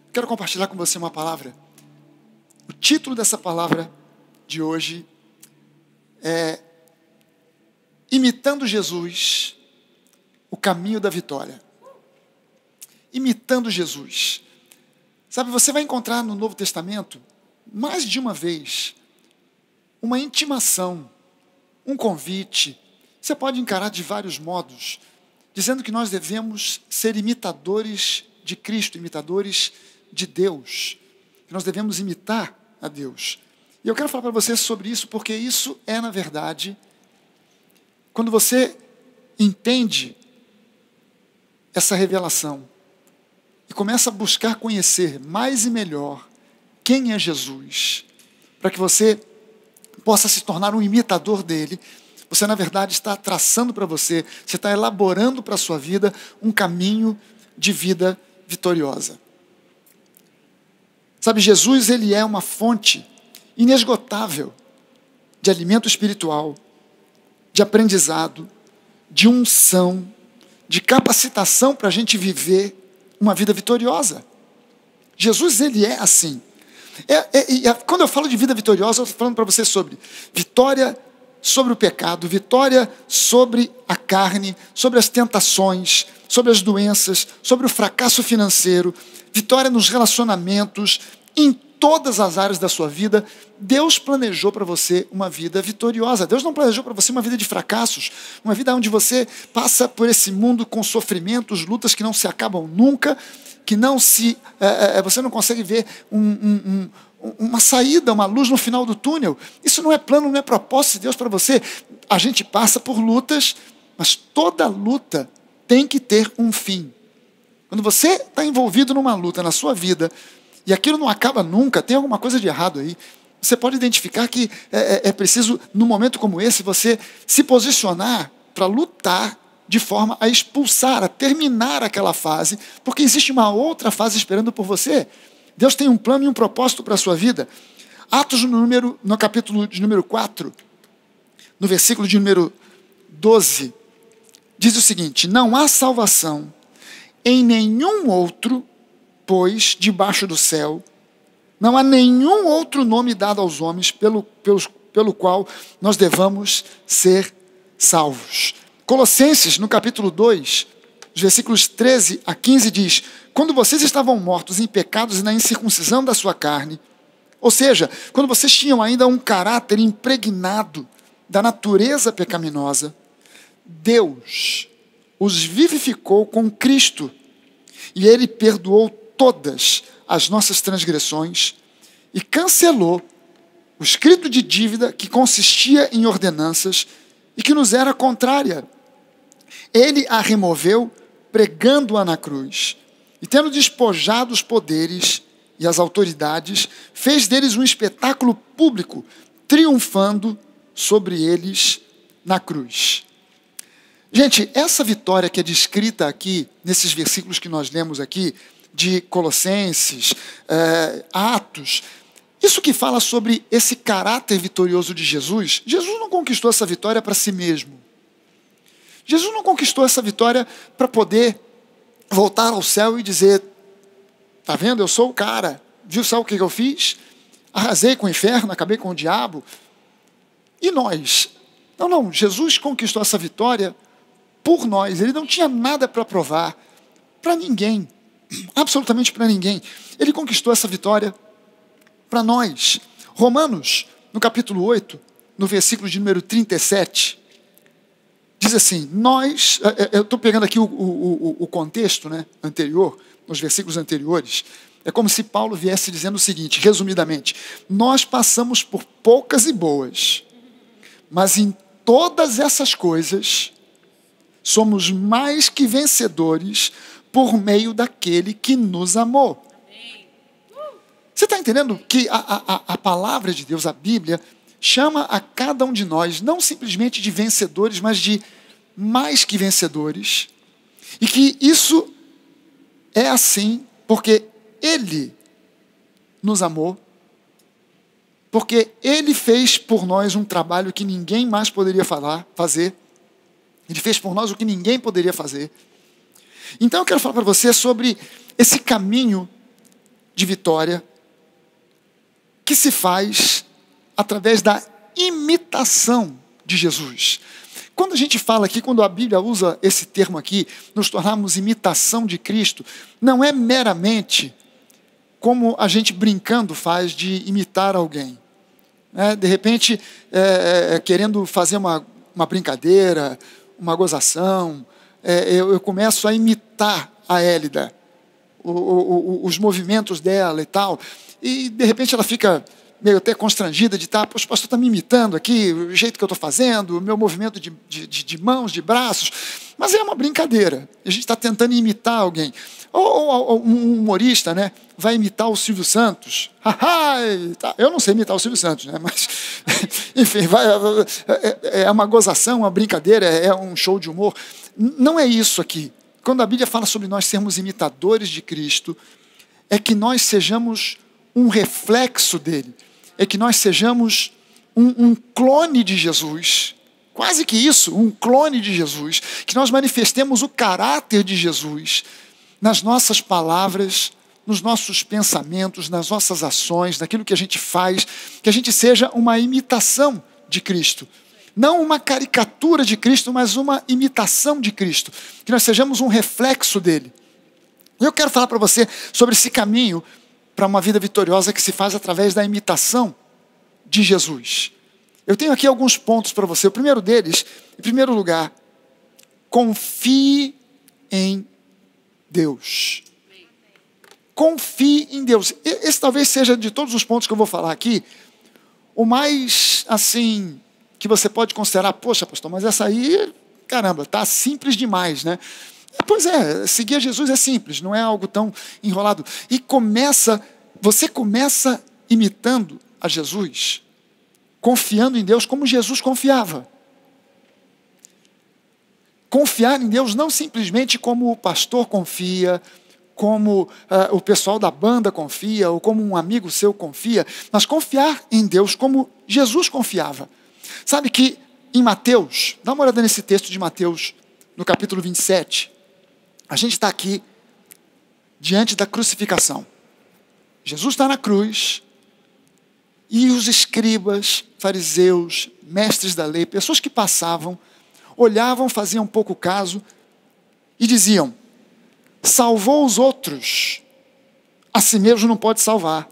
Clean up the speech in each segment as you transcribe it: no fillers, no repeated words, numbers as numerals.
Quero compartilhar com você uma palavra. O título dessa palavra de hoje é Imitando Jesus, o caminho da vitória. Imitando Jesus. Sabe, você vai encontrar no Novo Testamento, mais de uma vez, uma intimação, um convite. Você pode encarar de vários modos, dizendo que nós devemos ser imitadores de Cristo, imitadores de Deus, que nós devemos imitar a Deus. E eu quero falar para você sobre isso, porque isso é, na verdade, quando você entende essa revelação e começa a buscar conhecer mais e melhor quem é Jesus, para que você possa se tornar um imitador dele, você, na verdade, está traçando para você, você está elaborando para a sua vida um caminho de vida vitoriosa. Sabe, Jesus, ele é uma fonte inesgotável de alimento espiritual, de aprendizado, de unção, de capacitação para a gente viver uma vida vitoriosa. Jesus, ele é assim. Quando eu falo de vida vitoriosa, eu estou falando para você sobre vitória sobre o pecado, vitória sobre a carne, sobre as tentações, sobre as doenças, sobre o fracasso financeiro, vitória nos relacionamentos, em todas as áreas da sua vida. Deus planejou para você uma vida vitoriosa. Deus não planejou para você uma vida de fracassos, uma vida onde você passa por esse mundo com sofrimentos, lutas que não se acabam nunca, que você não consegue ver uma saída, uma luz no final do túnel. Isso não é plano, não é propósito de Deus para você. A gente passa por lutas, mas toda luta tem que ter um fim. Quando você está envolvido numa luta na sua vida, e aquilo não acaba nunca, tem alguma coisa de errado aí. Você pode identificar que é preciso, num momento como esse, você se posicionar para lutar de forma a expulsar, a terminar aquela fase, porque existe uma outra fase esperando por você. Deus tem um plano e um propósito para a sua vida. Atos no capítulo de número 4, no versículo de número 12, diz o seguinte: não há salvação em nenhum outro, pois debaixo do céu não há nenhum outro nome dado aos homens pelo qual nós devamos ser salvos. Colossenses, no capítulo 2, os versículos 13 a 15 diz: quando vocês estavam mortos em pecados e na incircuncisão da sua carne, ou seja, quando vocês tinham ainda um caráter impregnado da natureza pecaminosa, Deus os vivificou com Cristo, e Ele perdoou todas as nossas transgressões e cancelou o escrito de dívida que consistia em ordenanças e que nos era contrária. Ele a removeu, pregando-a na cruz, e tendo despojado os poderes e as autoridades, fez deles um espetáculo público, triunfando sobre eles na cruz. Gente, essa vitória que é descrita aqui, nesses versículos que nós lemos aqui, de Colossenses, Atos, isso que fala sobre esse caráter vitorioso de Jesus. Jesus não conquistou essa vitória para si mesmo. Jesus não conquistou essa vitória para poder voltar ao céu e dizer: tá vendo, eu sou o cara, viu só o que eu fiz? Arrasei com o inferno, acabei com o diabo. E nós? Não, Jesus conquistou essa vitória por nós. Ele não tinha nada para provar para ninguém, absolutamente para ninguém. Ele conquistou essa vitória para nós. Romanos, no capítulo 8, no versículo de número 37, diz assim, eu estou pegando aqui o contexto, né, anterior, nos versículos anteriores, é como se Paulo viesse dizendo o seguinte, resumidamente: nós passamos por poucas e boas, mas em todas essas coisas somos mais que vencedores por meio daquele que nos amou. Você está entendendo que a palavra de Deus, a Bíblia, chama a cada um de nós, não simplesmente de vencedores, mas de mais que vencedores, e que isso é assim porque Ele nos amou, porque Ele fez por nós um trabalho que ninguém mais poderia fazer, Ele fez por nós o que ninguém poderia fazer. Então eu quero falar para você sobre esse caminho de vitória que se faz através da imitação de Jesus. Quando a gente fala aqui, quando a Bíblia usa esse termo aqui, nos tornarmos imitação de Cristo, não é meramente como a gente brincando faz de imitar alguém. De repente, querendo fazer uma brincadeira, uma gozação, eu começo a imitar a Hélida, os movimentos dela e tal, e de repente ela fica meio até constrangida de estar, poxa, o pastor está me imitando aqui, o jeito que eu estou fazendo, o meu movimento de mãos, de braços, mas é uma brincadeira, a gente está tentando imitar alguém. Ou um humorista, né, vai imitar o Silvio Santos, eu não sei imitar o Silvio Santos, né, mas, enfim, é uma gozação, uma brincadeira, é um show de humor. Não é isso aqui. Quando a Bíblia fala sobre nós sermos imitadores de Cristo, é que nós sejamos um reflexo dele, é que nós sejamos um clone de Jesus, quase que isso, um clone de Jesus, que nós manifestemos o caráter de Jesus nas nossas palavras, nos nossos pensamentos, nas nossas ações, naquilo que a gente faz, que a gente seja uma imitação de Cristo. Não uma caricatura de Cristo, mas uma imitação de Cristo, que nós sejamos um reflexo dele. E eu quero falar para você sobre esse caminho para uma vida vitoriosa que se faz através da imitação de Jesus. Eu tenho aqui alguns pontos para você. O primeiro deles, em primeiro lugar, confie em Deus. Confie em Deus. Esse talvez seja, de todos os pontos que eu vou falar aqui, o mais, assim, que você pode considerar, poxa, pastor, mas essa aí, caramba, tá simples demais, né? Pois é, seguir a Jesus é simples, não é algo tão enrolado. E você começa imitando a Jesus, confiando em Deus como Jesus confiava. Confiar em Deus não simplesmente como o pastor confia, como o pessoal da banda confia, ou como um amigo seu confia, mas confiar em Deus como Jesus confiava. Sabe que em Mateus, dá uma olhada nesse texto de Mateus, no capítulo 27, a gente está aqui diante da crucificação. Jesus está na cruz e os escribas, fariseus, mestres da lei, pessoas que passavam, olhavam, faziam pouco caso e diziam: salvou os outros, a si mesmo não pode salvar.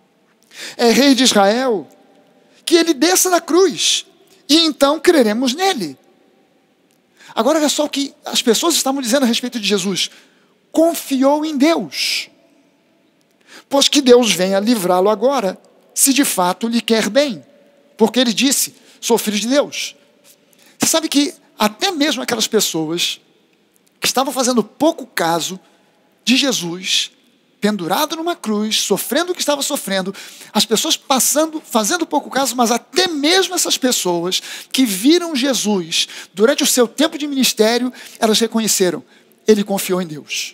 É rei de Israel, que ele desça da cruz e então creremos nele. Agora olha só o que as pessoas estavam dizendo a respeito de Jesus. Confiou em Deus, pois que Deus venha livrá-lo agora, se de fato lhe quer bem, porque ele disse: sou filho de Deus. Você sabe que até mesmo aquelas pessoas que estavam fazendo pouco caso de Jesus, pendurado numa cruz, sofrendo o que estava sofrendo, as pessoas fazendo pouco caso, mas até mesmo essas pessoas que viram Jesus durante o seu tempo de ministério, elas reconheceram: ele confiou em Deus.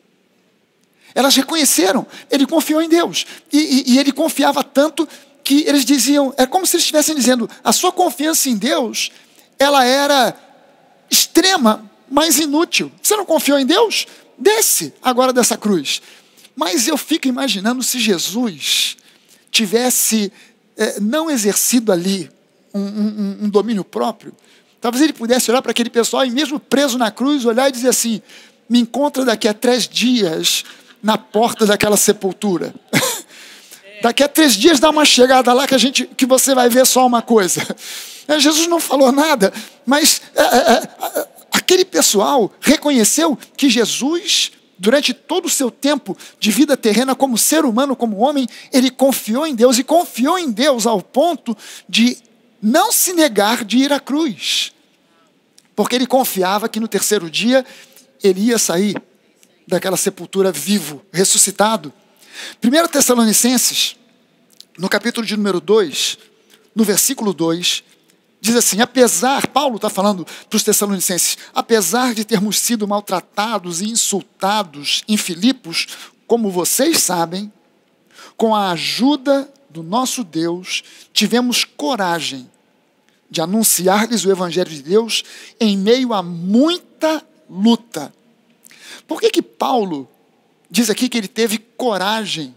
Elas reconheceram, ele confiou em Deus. E ele confiava tanto que eles diziam, é como se eles estivessem dizendo, a sua confiança em Deus, ela era extrema, mas inútil. Você não confiou em Deus? Desce agora dessa cruz. Mas eu fico imaginando se Jesus tivesse não exercido ali um domínio próprio, talvez ele pudesse olhar para aquele pessoal e mesmo preso na cruz, olhar e dizer assim: me encontra daqui a 3 dias na porta daquela sepultura. Daqui a 3 dias dá uma chegada lá que você vai ver só uma coisa. Jesus não falou nada, mas aquele pessoal reconheceu que Jesus, durante todo o seu tempo de vida terrena como ser humano, como homem, ele confiou em Deus, e confiou em Deus ao ponto de não se negar de ir à cruz, porque ele confiava que no 3º dia ele ia sair daquela sepultura vivo, ressuscitado. 1 Tessalonicenses, no capítulo de número 2, no versículo 2, diz assim: Paulo está falando para os Tessalonicenses, apesar de termos sido maltratados e insultados em Filipos, como vocês sabem, com a ajuda do nosso Deus, tivemos coragem de anunciar-lhes o Evangelho de Deus em meio a muita luta. Por que Paulo diz aqui que ele teve coragem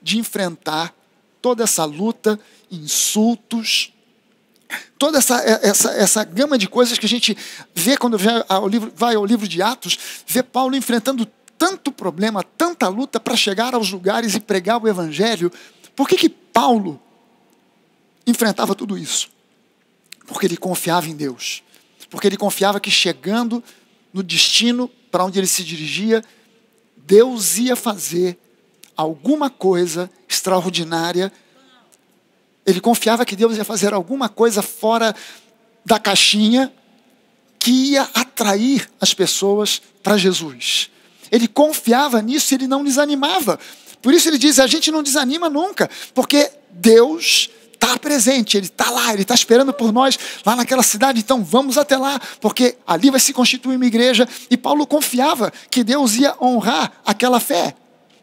de enfrentar toda essa luta, insultos, toda essa gama de coisas que a gente vê quando vai ao livro de Atos, vê Paulo enfrentando tanto problema, tanta luta para chegar aos lugares e pregar o evangelho. Por que Paulo enfrentava tudo isso? Porque ele confiava em Deus. Porque ele confiava que chegando no destino para onde ele se dirigia, Deus ia fazer alguma coisa extraordinária. Ele confiava que Deus ia fazer alguma coisa fora da caixinha que ia atrair as pessoas para Jesus. Ele confiava nisso e ele não desanimava. Por isso ele diz, a gente não desanima nunca, porque Deus está presente, Ele está lá, Ele está esperando por nós lá naquela cidade, então vamos até lá, porque ali vai se constituir uma igreja. E Paulo confiava que Deus ia honrar aquela fé.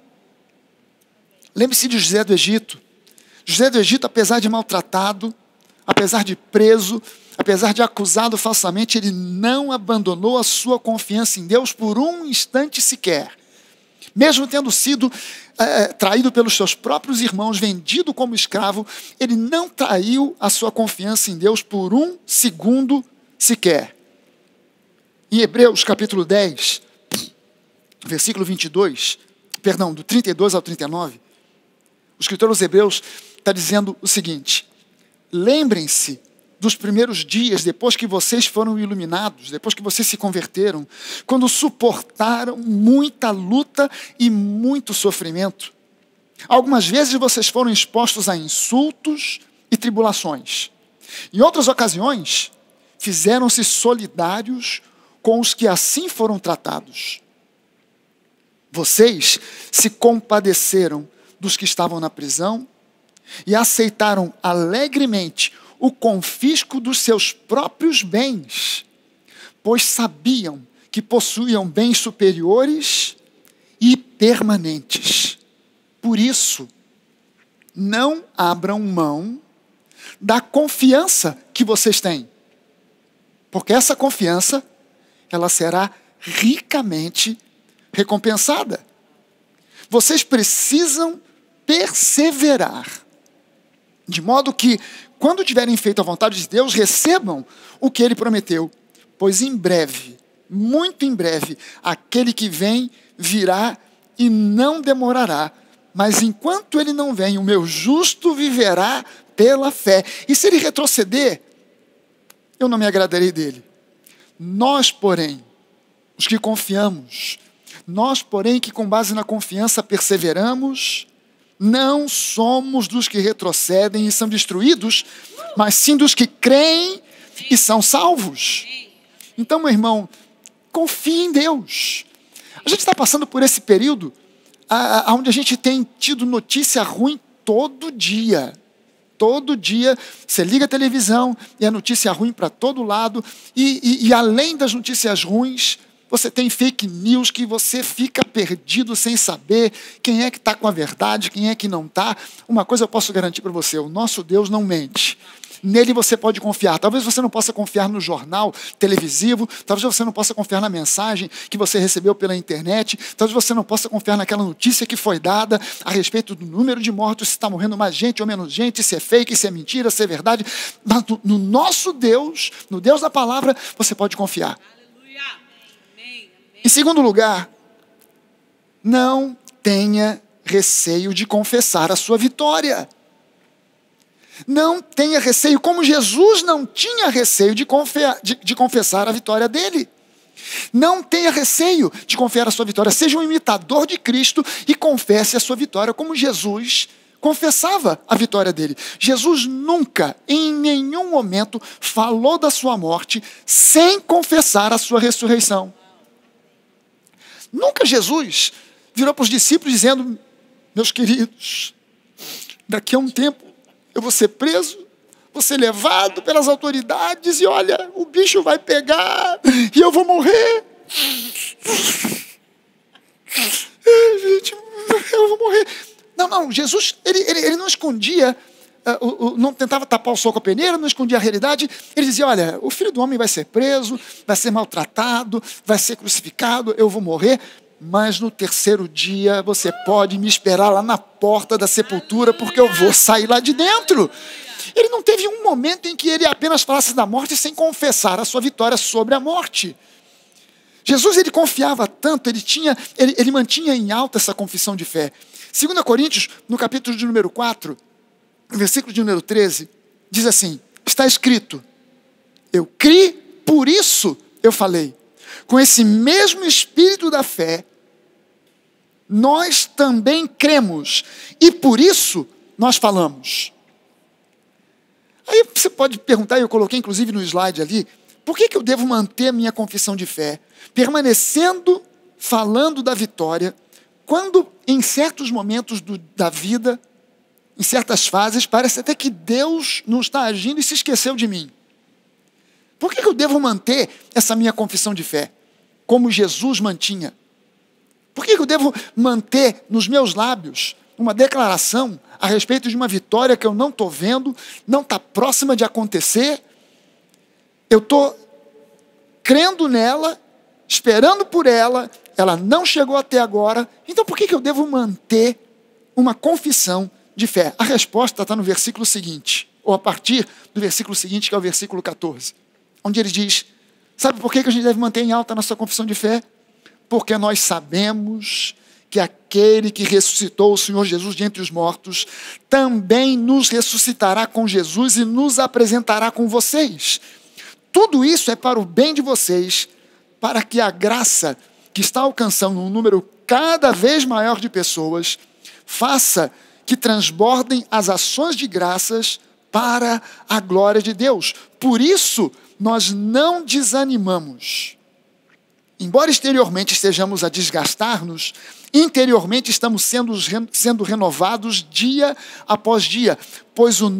Lembre-se de José do Egito. José do Egito, apesar de maltratado, apesar de preso, apesar de acusado falsamente, ele não abandonou a sua confiança em Deus por um instante sequer. Mesmo tendo sido traído pelos seus próprios irmãos, vendido como escravo, ele não traiu a sua confiança em Deus por um segundo sequer. Em Hebreus capítulo 10, versículo 22, perdão, do 32 ao 39, o escritor aos Hebreus está dizendo o seguinte: lembrem-se dos primeiros dias, depois que vocês foram iluminados, depois que vocês se converteram, quando suportaram muita luta e muito sofrimento. Algumas vezes vocês foram expostos a insultos e tribulações. Em outras ocasiões, fizeram-se solidários com os que assim foram tratados. Vocês se compadeceram dos que estavam na prisão e aceitaram alegremente o confisco dos seus próprios bens, pois sabiam que possuíam bens superiores e permanentes. Por isso, não abram mão da confiança que vocês têm, porque essa confiança, ela será ricamente recompensada. Vocês precisam perseverar, de modo que, quando tiverem feito a vontade de Deus, recebam o que Ele prometeu. Pois em breve, muito em breve, aquele que vem virá e não demorará. Mas enquanto Ele não vem, o meu justo viverá pela fé. E se Ele retroceder, eu não me agradarei dele. Nós, porém, os que confiamos, nós, porém, que com base na confiança perseveramos, não somos dos que retrocedem e são destruídos, mas sim dos que creem e são salvos. Então, meu irmão, confie em Deus. A gente está passando por esse período onde a gente tem tido notícia ruim todo dia. Todo dia você liga a televisão e é notícia ruim para todo lado. E além das notícias ruins, você tem fake news que você fica perdido sem saber quem é que está com a verdade, quem é que não está. Uma coisa eu posso garantir para você: o nosso Deus não mente. Nele você pode confiar. Talvez você não possa confiar no jornal televisivo, talvez você não possa confiar na mensagem que você recebeu pela internet, talvez você não possa confiar naquela notícia que foi dada a respeito do número de mortos, se está morrendo mais gente ou menos gente, se é fake, se é mentira, se é verdade. Mas no nosso Deus, no Deus da palavra, você pode confiar. Em segundo lugar, não tenha receio de confessar a sua vitória. Não tenha receio, como Jesus não tinha receio de confessar a vitória dele. Não tenha receio de confiar a sua vitória. Seja um imitador de Cristo e confesse a sua vitória, como Jesus confessava a vitória dele. Jesus nunca, em nenhum momento, falou da sua morte sem confessar a sua ressurreição. Nunca Jesus virou para os discípulos dizendo: meus queridos, daqui a um tempo eu vou ser preso, vou ser levado pelas autoridades e olha, o bicho vai pegar e eu vou morrer. Gente, eu vou morrer. Não, Jesus, ele não escondia, não tentava tapar o sol com a peneira, não escondia a realidade. Ele dizia: olha, o Filho do Homem vai ser preso, vai ser maltratado, vai ser crucificado, eu vou morrer, mas no terceiro dia você pode me esperar lá na porta da sepultura, porque eu vou sair lá de dentro. Ele não teve um momento em que ele apenas falasse da morte sem confessar a sua vitória sobre a morte. Jesus, ele confiava tanto, ele mantinha em alta essa confissão de fé. 2 Coríntios, no capítulo de número 4, no versículo de número 13, diz assim: está escrito, eu criei, por isso eu falei. Com esse mesmo espírito da fé, nós também cremos, e por isso nós falamos. Aí você pode perguntar, eu coloquei inclusive no slide ali, por que eu devo manter a minha confissão de fé, permanecendo, falando da vitória, quando em certos momentos da vida, em certas fases, parece até que Deus não está agindo e se esqueceu de mim? Por que eu devo manter essa minha confissão de fé, como Jesus mantinha? Por que eu devo manter nos meus lábios uma declaração a respeito de uma vitória que eu não estou vendo, não está próxima de acontecer? Eu estou crendo nela, esperando por ela, ela não chegou até agora, então por que eu devo manter uma confissão de fé? A resposta está no versículo seguinte, ou a partir do versículo seguinte, que é o versículo 14, onde ele diz, sabe por que a gente deve manter em alta a nossa confissão de fé? Porque nós sabemos que aquele que ressuscitou o Senhor Jesus de entre os mortos, também nos ressuscitará com Jesus e nos apresentará com vocês. Tudo isso é para o bem de vocês, para que a graça que está alcançando um número cada vez maior de pessoas, faça que transbordem as ações de graças para a glória de Deus. Por isso, nós não desanimamos. Embora exteriormente estejamos a desgastar-nos, interiormente estamos sendo renovados dia após dia, pois os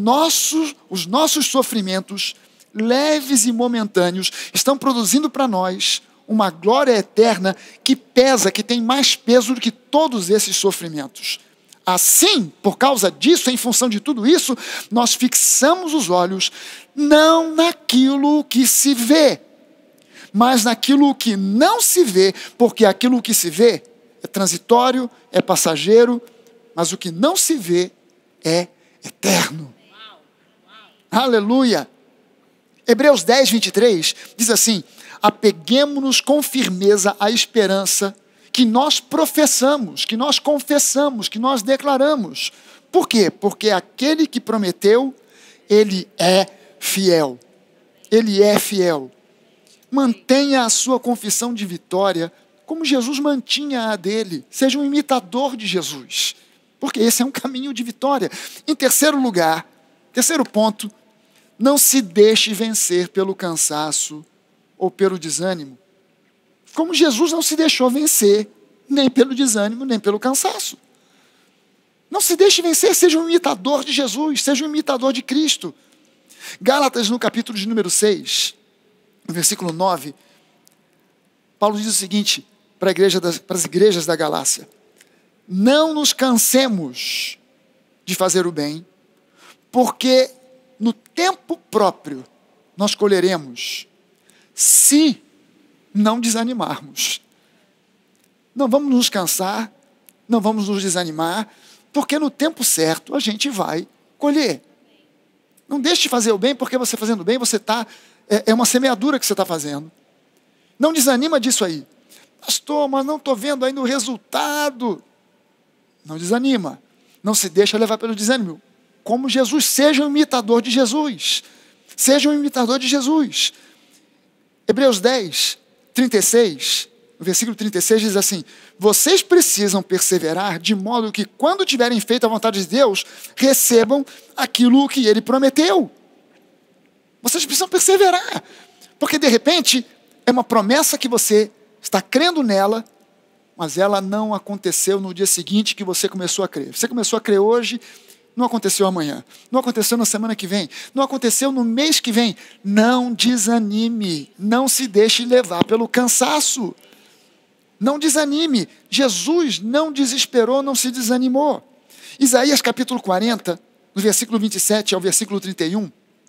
nossos sofrimentos, leves e momentâneos, estão produzindo para nós uma glória eterna que pesa, que tem mais peso do que todos esses sofrimentos. Assim, por causa disso, em função de tudo isso, nós fixamos os olhos não naquilo que se vê, mas naquilo que não se vê, porque aquilo que se vê é transitório, é passageiro, mas o que não se vê é eterno. Aleluia! Hebreus 10, 23 diz assim: apeguemo-nos com firmeza à esperança que nós professamos, que nós confessamos, que nós declaramos. Por quê? Porque aquele que prometeu, ele é fiel. Ele é fiel. Mantenha a sua confissão de vitória como Jesus mantinha a dele. Seja um imitador de Jesus, porque esse é um caminho de vitória. Em terceiro lugar, terceiro ponto, não se deixe vencer pelo cansaço ou pelo desânimo. Como Jesus não se deixou vencer, nem pelo desânimo, nem pelo cansaço. Não se deixe vencer, seja um imitador de Jesus, seja um imitador de Cristo. Gálatas, no capítulo de número 6, no versículo 9, Paulo diz o seguinte para as igrejas da Galácia: não nos cansemos de fazer o bem, porque no tempo próprio nós colheremos, se não desanimarmos. Não vamos nos cansar, não vamos nos desanimar, porque no tempo certo a gente vai colher. Não deixe de fazer o bem, porque você fazendo o bem, você está... É uma semeadura que você está fazendo. Não desanima disso aí. Pastor, mas não estou vendo ainda o resultado. Não desanima. Não se deixa levar pelo desânimo. Como Jesus, seja um imitador de Jesus. Seja um imitador de Jesus. Hebreus 10, 36, no versículo 36 diz assim: vocês precisam perseverar de modo que quando tiverem feito a vontade de Deus, recebam aquilo que Ele prometeu. Vocês precisam perseverar, porque de repente é uma promessa que você está crendo nela, mas ela não aconteceu no dia seguinte que você começou a crer. Você começou a crer hoje, não aconteceu amanhã, não aconteceu na semana que vem, não aconteceu no mês que vem. Não desanime, não se deixe levar pelo cansaço. Não desanime. Jesus não desesperou, não se desanimou. Isaías capítulo 40, no versículo 27 ao versículo 31,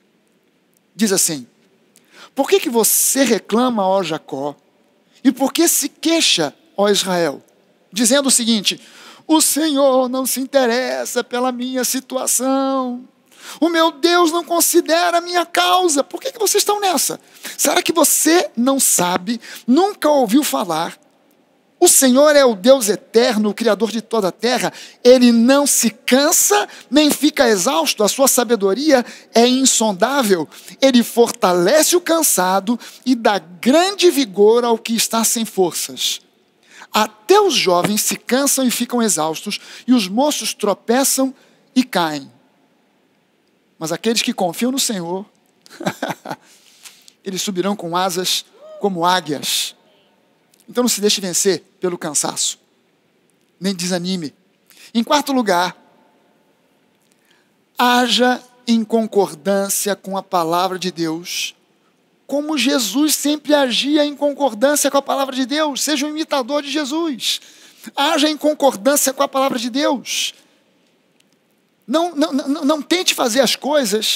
diz assim: por que você reclama, ó Jacó? E por que se queixa, ó Israel, dizendo o seguinte: o Senhor não se interessa pela minha situação. O meu Deus não considera a minha causa. Por que vocês estão nessa? Será que você não sabe, nunca ouviu falar? O Senhor é o Deus eterno, o Criador de toda a terra. Ele não se cansa, nem fica exausto. A sua sabedoria é insondável. Ele fortalece o cansado e dá grande vigor ao que está sem forças. Até os jovens se cansam e ficam exaustos, e os moços tropeçam e caem. Mas aqueles que confiam no Senhor, eles subirão com asas como águias. Então não se deixe vencer pelo cansaço, nem desanime. Em quarto lugar, haja em concordância com a palavra de Deus, como Jesus sempre agia em concordância com a palavra de Deus. Seja um imitador de Jesus. Haja em concordância com a palavra de Deus. Não tente fazer as coisas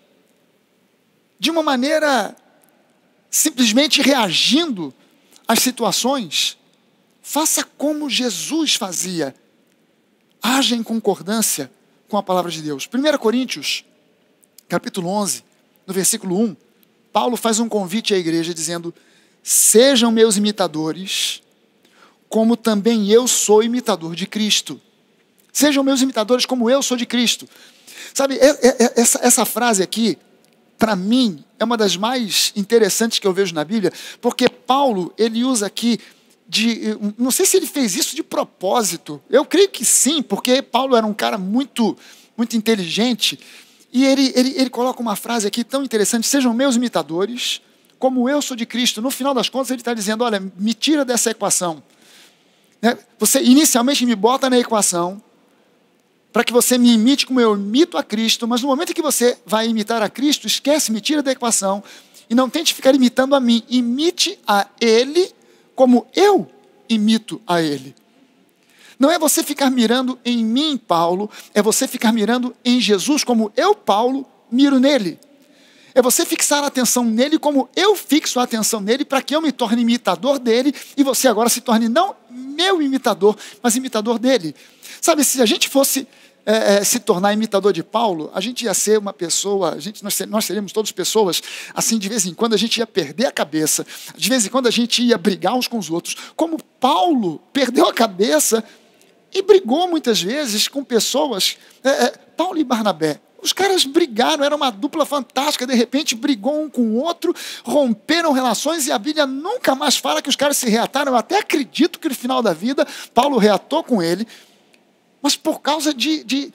de uma maneira simplesmente reagindo às situações. Faça como Jesus fazia. Haja em concordância com a palavra de Deus. 1 Coríntios, capítulo 11, no versículo 1, Paulo faz um convite à igreja dizendo: sejam meus imitadores, como também eu sou imitador de Cristo. Sejam meus imitadores como eu sou de Cristo. Sabe, essa frase aqui, para mim, é uma das mais interessantes que eu vejo na Bíblia, porque Paulo, ele usa aqui não sei se ele fez isso de propósito. Eu creio que sim, porque Paulo era um cara muito, muito inteligente, e ele coloca uma frase aqui tão interessante: sejam meus imitadores, como eu sou de Cristo. No final das contas, ele está dizendo: olha, me tira dessa equação. Você inicialmente me bota na equação, para que você me imite como eu imito a Cristo, mas no momento que você vai imitar a Cristo, esquece, me tira da equação, e não tente ficar imitando a mim. Imite a Ele como eu imito a Ele. Não é você ficar mirando em mim, Paulo, é você ficar mirando em Jesus como eu, Paulo, miro nele. É você fixar a atenção nele como eu fixo a atenção nele, para que eu me torne imitador dele, e você agora se torne não meu imitador, mas imitador dele. Sabe, se a gente fosse se tornar imitador de Paulo, a gente ia ser uma pessoa, nós seríamos todos pessoas, assim, de vez em quando a gente ia perder a cabeça, de vez em quando a gente ia brigar uns com os outros, como Paulo perdeu a cabeça e brigou muitas vezes com pessoas, Paulo e Barnabé. Os caras brigaram, era uma dupla fantástica, de repente brigou um com o outro, romperam relações, e a Bíblia nunca mais fala que os caras se reataram. Eu até acredito que no final da vida, Paulo reatou com ele, mas por causa de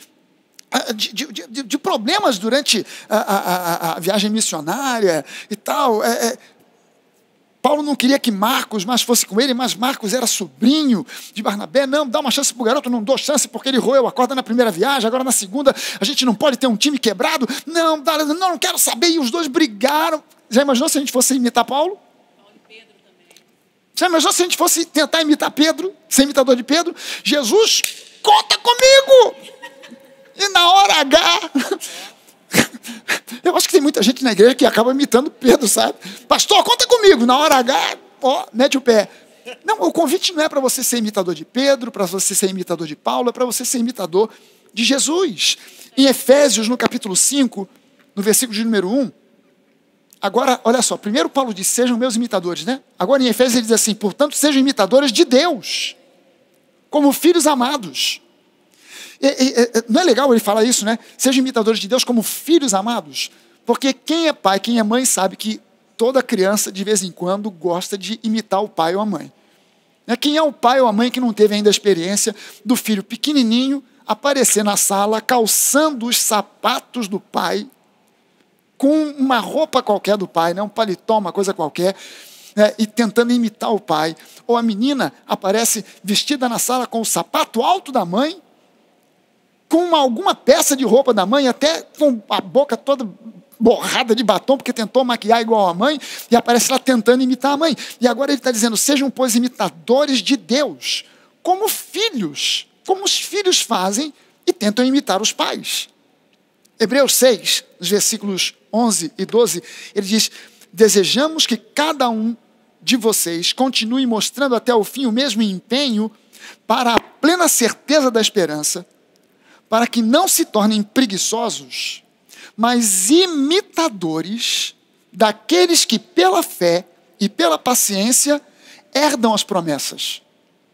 problemas durante a viagem missionária e tal. Paulo não queria que Marcos mais fosse com ele, mas Marcos era sobrinho de Barnabé. Não, dá uma chance para o garoto. Não dou chance porque ele roeu a corda na primeira viagem, agora na segunda a gente não pode ter um time quebrado. Não quero saber. E os dois brigaram. Já imaginou se a gente fosse imitar Paulo? Paulo e Pedro também. Já imaginou se a gente fosse tentar imitar Pedro, ser imitador de Pedro? Jesus, conta comigo! E na hora H... Eu acho que tem muita gente na igreja que acaba imitando Pedro, sabe? Pastor, conta comigo. Na hora H, mete o pé. Não, o convite não é para você ser imitador de Pedro, para você ser imitador de Paulo, é para você ser imitador de Jesus. Em Efésios, no capítulo 5, no versículo de número 1, agora, olha só, primeiro Paulo diz: sejam meus imitadores, né? Agora em Efésios ele diz assim: portanto, sejam imitadores de Deus, como filhos amados. Não é legal ele falar isso, né? Sejam imitadores de Deus como filhos amados. Porque quem é pai, quem é mãe, sabe que toda criança, de vez em quando, gosta de imitar o pai ou a mãe. Quem é o pai ou a mãe que não teve ainda a experiência do filho pequenininho aparecer na sala, calçando os sapatos do pai, com uma roupa qualquer do pai, né? Um paletó, uma coisa qualquer, e tentando imitar o pai. Ou a menina aparece vestida na sala com o sapato alto da mãe, com alguma peça de roupa da mãe, até com a boca toda borrada de batom, porque tentou maquiar igual a mãe, e aparece lá tentando imitar a mãe. E agora ele está dizendo: sejam, pois, imitadores de Deus, como filhos, como os filhos fazem e tentam imitar os pais. Hebreus 6, nos versículos 11 e 12, ele diz: desejamos que cada um de vocês continue mostrando até o fim o mesmo empenho para a plena certeza da esperança, para que não se tornem preguiçosos, mas imitadores daqueles que pela fé e pela paciência herdam as promessas.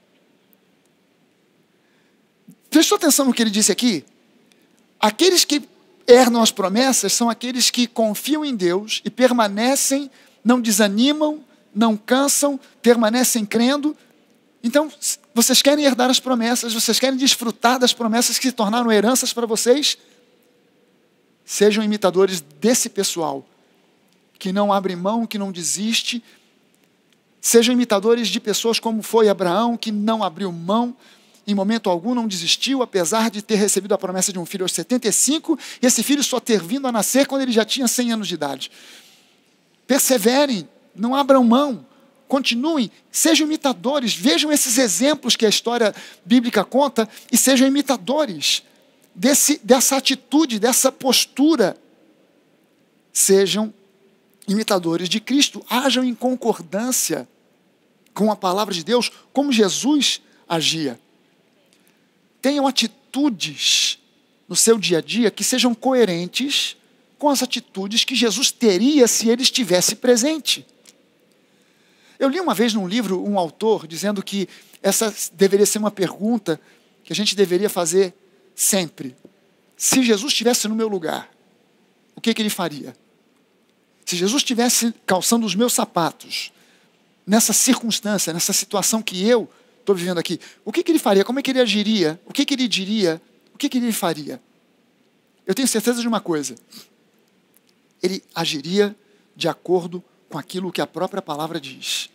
Prestou atenção no que ele disse aqui? Aqueles que herdam as promessas são aqueles que confiam em Deus e permanecem, não desanimam, não cansam, permanecem crendo. Então, vocês querem herdar as promessas, vocês querem desfrutar das promessas que se tornaram heranças para vocês? Sejam imitadores desse pessoal, que não abre mão, que não desiste. Sejam imitadores de pessoas como foi Abraão, que não abriu mão, em momento algum não desistiu, apesar de ter recebido a promessa de um filho aos 75, e esse filho só ter vindo a nascer quando ele já tinha 100 anos de idade. Perseverem, não abram mão, continuem, sejam imitadores, vejam esses exemplos que a história bíblica conta e sejam imitadores dessa atitude, dessa postura. Sejam imitadores de Cristo, hajam em concordância com a palavra de Deus, como Jesus agia. Tenham atitudes no seu dia a dia que sejam coerentes com as atitudes que Jesus teria se ele estivesse presente. Eu li uma vez num livro um autor dizendo que essa deveria ser uma pergunta que a gente deveria fazer sempre. Se Jesus estivesse no meu lugar, o que ele faria? Se Jesus estivesse calçando os meus sapatos, nessa circunstância, nessa situação que eu estou vivendo aqui, o que ele faria? Como é que ele agiria? O que ele diria? O que ele faria? Eu tenho certeza de uma coisa. Ele agiria de acordo com aquilo que a própria palavra diz.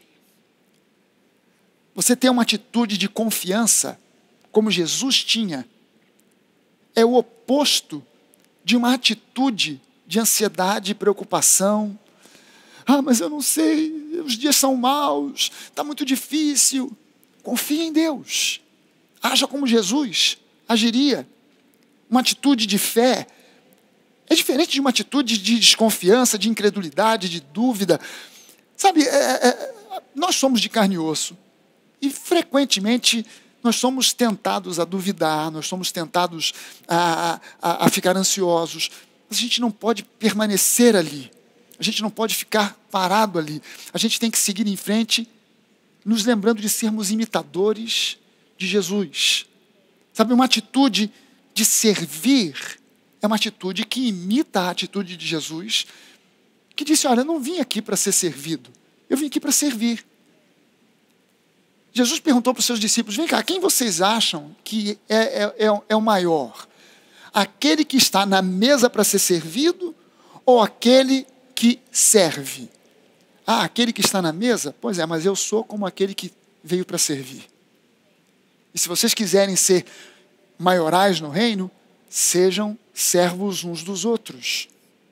Você ter uma atitude de confiança, como Jesus tinha, é o oposto de uma atitude de ansiedade e preocupação. Mas eu não sei, os dias são maus, está muito difícil. Confie em Deus. Haja como Jesus agiria. Uma atitude de fé é diferente de uma atitude de desconfiança, de incredulidade, de dúvida. Sabe, nós somos de carne e osso. E frequentemente nós somos tentados a duvidar, nós somos tentados a ficar ansiosos. Mas a gente não pode permanecer ali. A gente não pode ficar parado ali. A gente tem que seguir em frente, nos lembrando de sermos imitadores de Jesus. Sabe, uma atitude de servir é uma atitude que imita a atitude de Jesus, que disse, olha, eu não vim aqui para ser servido, eu vim aqui para servir. Jesus perguntou para os seus discípulos, vem cá, quem vocês acham que é o maior? Aquele que está na mesa para ser servido ou aquele que serve? Aquele que está na mesa? Pois é, mas eu sou como aquele que veio para servir. E se vocês quiserem ser maiorais no reino, sejam servos uns dos outros.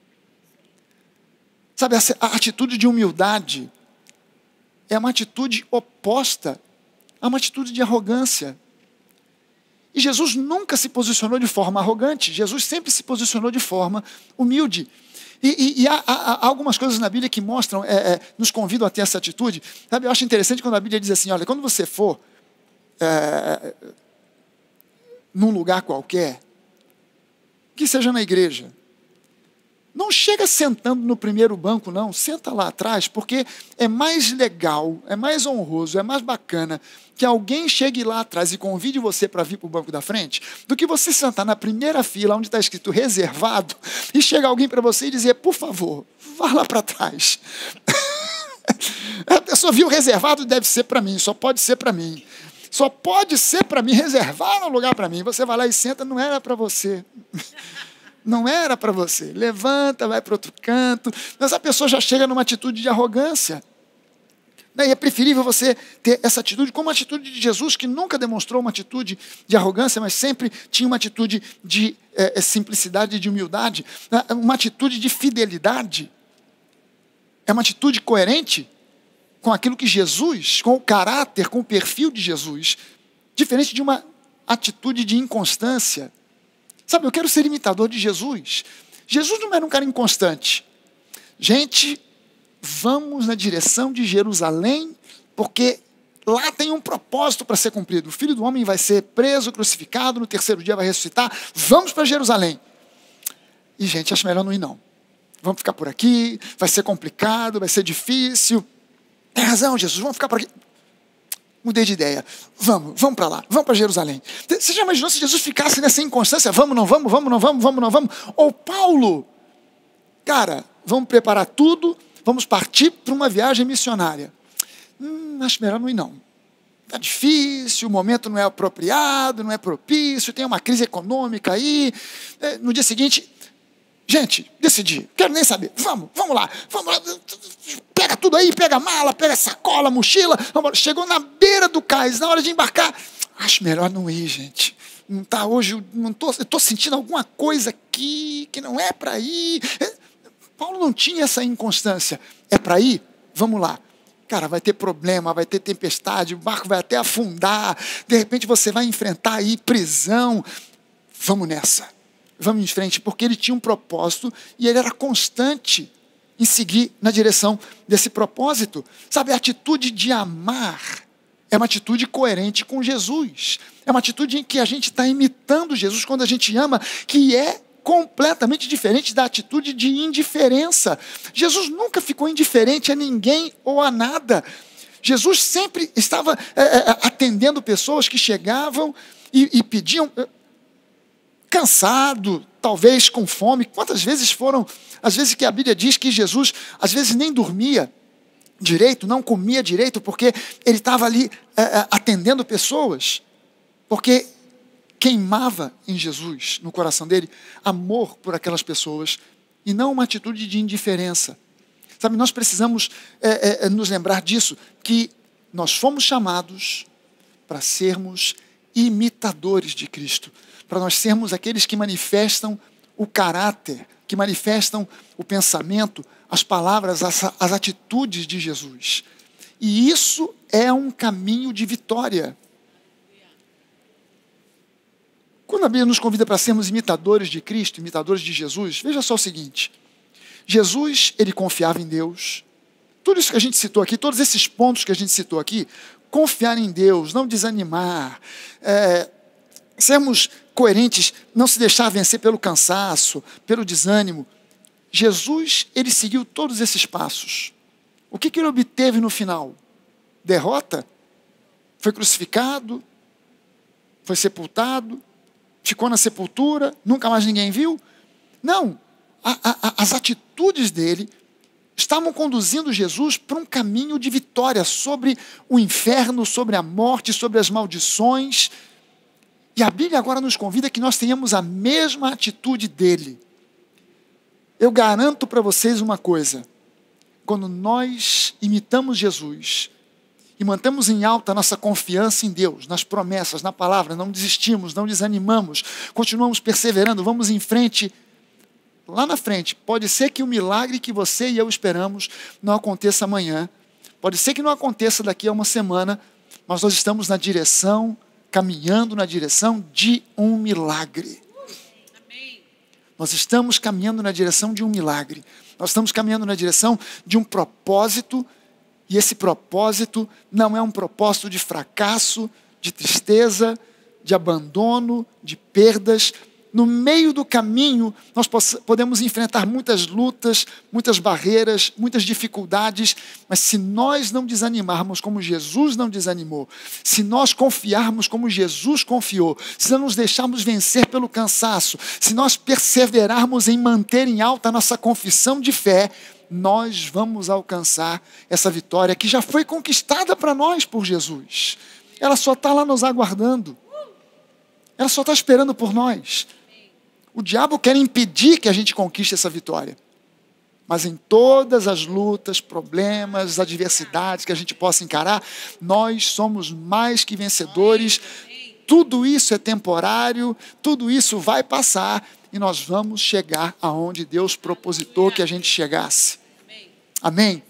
Sabe, a atitude de humildade é uma atitude oposta a uma atitude de arrogância. E Jesus nunca se posicionou de forma arrogante, Jesus sempre se posicionou de forma humilde. E há algumas coisas na Bíblia que mostram, nos convidam a ter essa atitude. Sabe, eu acho interessante quando a Bíblia diz assim, olha, quando você for num lugar qualquer, que seja na igreja, não chega sentando no primeiro banco, não, senta lá atrás, porque é mais legal, é mais honroso, é mais bacana que alguém chegue lá atrás e convide você para vir para o banco da frente, do que você sentar na primeira fila, onde está escrito reservado, e chega alguém para você e dizer, por favor, vá lá para trás. A pessoa viu reservado, deve ser para mim, só pode ser para mim. Só pode ser para mim, reservar um lugar para mim. Você vai lá e senta, não era para você. Não era para você. Levanta, vai para outro canto. Mas a pessoa já chega numa atitude de arrogância. E é preferível você ter essa atitude como a atitude de Jesus, que nunca demonstrou uma atitude de arrogância, mas sempre tinha uma atitude de simplicidade e de humildade. Uma atitude de fidelidade. É uma atitude coerente com aquilo que Jesus, com o caráter, com o perfil de Jesus, diferente de uma atitude de inconstância. Sabe, eu quero ser imitador de Jesus. Jesus não era um cara inconstante. Gente, vamos na direção de Jerusalém, porque lá tem um propósito para ser cumprido. O Filho do Homem vai ser preso, crucificado, no terceiro dia vai ressuscitar. Vamos para Jerusalém. E, gente, acho melhor não ir, não. Vamos ficar por aqui, vai ser complicado, vai ser difícil. Tem razão, Jesus, vamos ficar por aqui. Mudei de ideia. Vamos para lá, vamos para Jerusalém. Você já imaginou se Jesus ficasse nessa inconstância? Vamos, não vamos, vamos, não vamos, vamos, não vamos? Ou Paulo, cara, vamos preparar tudo, vamos partir para uma viagem missionária. Acho melhor não ir, não. Está difícil, o momento não é apropriado, não é propício, tem uma crise econômica aí. No dia seguinte, gente, decidi, quero nem saber, vamos lá, pega tudo aí, pega a mala, pega a sacola, a mochila, chegou na beira do cais, na hora de embarcar, acho melhor não ir, gente, não está hoje, eu estou sentindo alguma coisa aqui que não é para ir. Paulo não tinha essa inconstância, é para ir? Vamos lá. Cara, vai ter problema, vai ter tempestade, o barco vai até afundar, de repente você vai enfrentar aí prisão, vamos nessa. Vamos em frente, porque ele tinha um propósito e ele era constante em seguir na direção desse propósito. Sabe, a atitude de amar é uma atitude coerente com Jesus. É uma atitude em que a gente está imitando Jesus quando a gente ama, que é completamente diferente da atitude de indiferença. Jesus nunca ficou indiferente a ninguém ou a nada. Jesus sempre estava atendendo pessoas que chegavam e pediam... cansado, talvez com fome. Quantas vezes foram, às vezes que a Bíblia diz que Jesus, às vezes nem dormia direito, não comia direito, porque ele estava ali atendendo pessoas, porque queimava em Jesus, no coração dele, amor por aquelas pessoas, e não uma atitude de indiferença. Sabe, nós precisamos nos lembrar disso, que nós fomos chamados para sermos imitadores de Cristo, para nós sermos aqueles que manifestam o caráter, que manifestam o pensamento, as palavras, as atitudes de Jesus. E isso é um caminho de vitória. Quando a Bíblia nos convida para sermos imitadores de Cristo, imitadores de Jesus, veja só o seguinte: Jesus, ele confiava em Deus. Tudo isso que a gente citou aqui, todos esses pontos que a gente citou aqui, confiar em Deus, não desanimar, sermos coerentes, não se deixar vencer pelo cansaço, pelo desânimo. Jesus, ele seguiu todos esses passos. O que ele obteve no final? Derrota? Foi crucificado? Foi sepultado? Ficou na sepultura? Nunca mais ninguém viu? Não. As atitudes dele estavam conduzindo Jesus para um caminho de vitória sobre o inferno, sobre a morte, sobre as maldições. E a Bíblia agora nos convida que nós tenhamos a mesma atitude dele. Eu garanto para vocês uma coisa: quando nós imitamos Jesus e mantemos em alta a nossa confiança em Deus, nas promessas, na palavra, não desistimos, não desanimamos, continuamos perseverando, vamos em frente, lá na frente, pode ser que o milagre que você e eu esperamos não aconteça amanhã, pode ser que não aconteça daqui a uma semana, mas nós estamos na direção, caminhando na direção de um milagre. Amém. Nós estamos caminhando na direção de um milagre. Nós estamos caminhando na direção de um propósito, e esse propósito não é um propósito de fracasso, de tristeza, de abandono, de perdas. No meio do caminho, nós podemos enfrentar muitas lutas, muitas barreiras, muitas dificuldades, mas se nós não desanimarmos como Jesus não desanimou, se nós confiarmos como Jesus confiou, se não nos deixarmos vencer pelo cansaço, se nós perseverarmos em manter em alta a nossa confissão de fé, nós vamos alcançar essa vitória que já foi conquistada para nós por Jesus. Ela só está lá nos aguardando. Ela só está esperando por nós. O diabo quer impedir que a gente conquiste essa vitória. Mas em todas as lutas, problemas, adversidades que a gente possa encarar, nós somos mais que vencedores. Tudo isso é temporário, tudo isso vai passar e nós vamos chegar aonde Deus propositou que a gente chegasse. Amém?